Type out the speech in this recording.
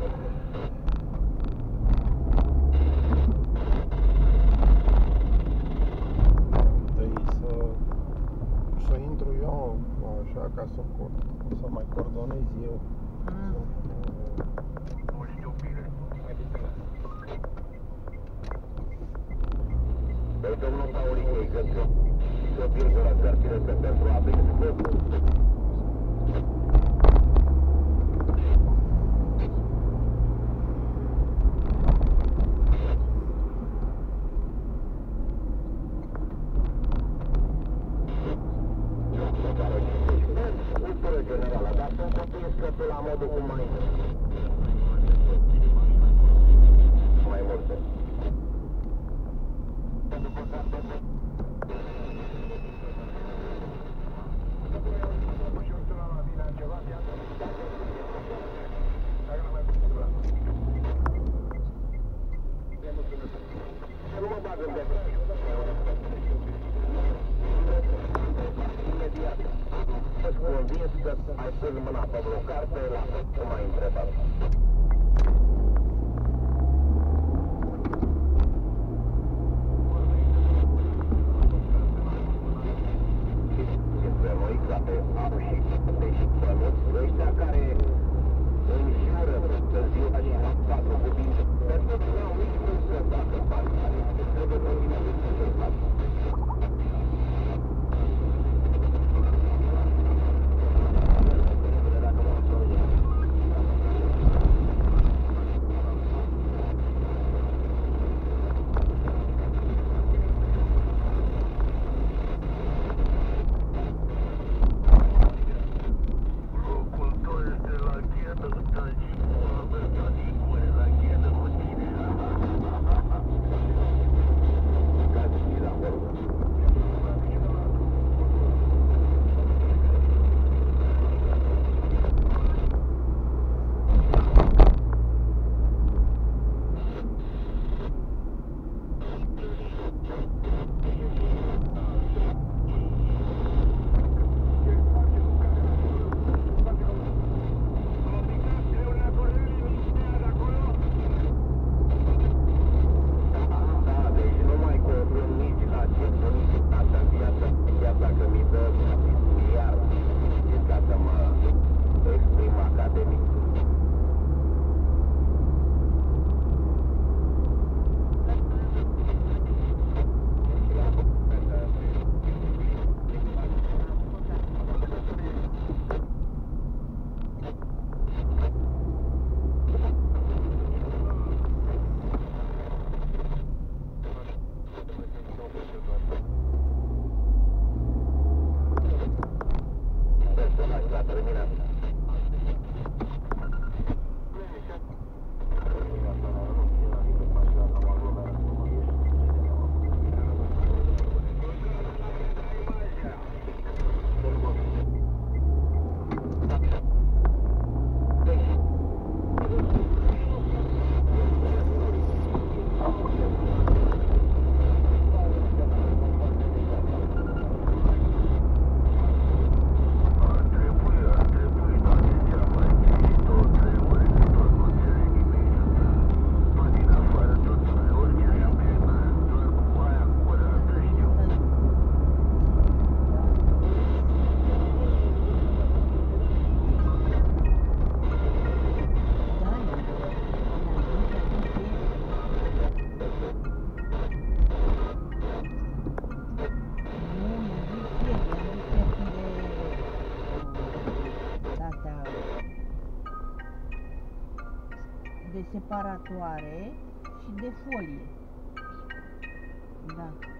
Să intru eu așa ca să mai coordonez eu. Domnul Tauric, că virgula țărțile pentru a prinde scopul. Generala, dar sunt copii scăpul la modul cum mai multe. Nu mă bag în detalii. Imediat. Îți convins că ai pus mâna pe vreo carte la cum m-ai întrebat. Este noi ca pe apă și pănuți, ăștia care înjură pe ziua și patru cuvinte. Pentru că n-au nici cum să facă bani. Trebuie să vină să facă. De separatoare și de folie. Da.